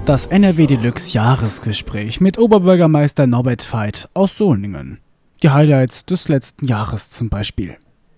Das NRW Deluxe Jahresgespräch mit Oberbürgermeister Norbert Veit aus Solingen. Die Highlights des letzten Jahres zum Beispiel.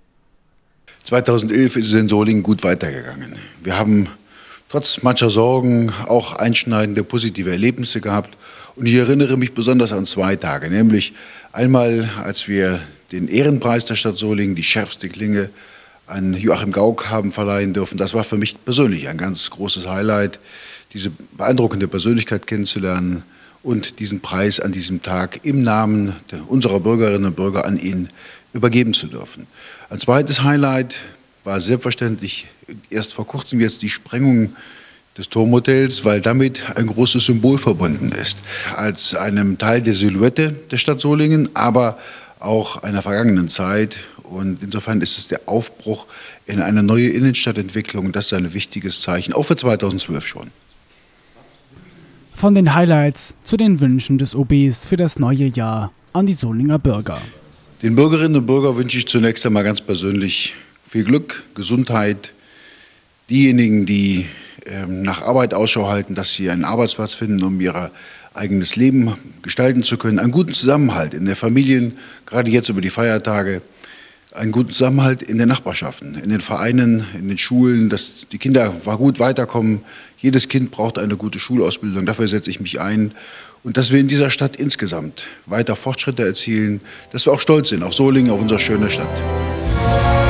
2011 ist es in Solingen gut weitergegangen. Wir haben trotz mancher Sorgen auch einschneidende positive Erlebnisse gehabt. Und ich erinnere mich besonders an 2 Tage, nämlich einmal, als wir den Ehrenpreis der Stadt Solingen, die schärfste Klinge, an Joachim Gauck haben verleihen dürfen. Das war für mich persönlich ein ganz großes Highlight, diese beeindruckende Persönlichkeit kennenzulernen und diesen Preis an diesem Tag im Namen unserer Bürgerinnen und Bürger an ihn übergeben zu dürfen. Ein zweites Highlight war selbstverständlich erst vor kurzem jetzt die Sprengung des Turmmodells, weil damit ein großes Symbol verbunden ist. Als einem Teil der Silhouette der Stadt Solingen, aber auch einer vergangenen Zeit. Und insofern ist es der Aufbruch in eine neue Innenstadtentwicklung. Das ist ein wichtiges Zeichen, auch für 2012 schon. Von den Highlights zu den Wünschen des OBs für das neue Jahr an die Solinger Bürger. Den Bürgerinnen und Bürgern wünsche ich zunächst einmal ganz persönlich viel Glück, Gesundheit. Diejenigen, die nach Arbeit Ausschau halten, dass sie einen Arbeitsplatz finden, um ihr eigenes Leben gestalten zu können. Einen guten Zusammenhalt in der Familie, gerade jetzt über die Feiertage. Einen guten Zusammenhalt in den Nachbarschaften, in den Vereinen, in den Schulen, dass die Kinder gut weiterkommen. Jedes Kind braucht eine gute Schulausbildung, dafür setze ich mich ein. Und dass wir in dieser Stadt insgesamt weiter Fortschritte erzielen, dass wir auch stolz sind auf Solingen, auf unsere schöne Stadt.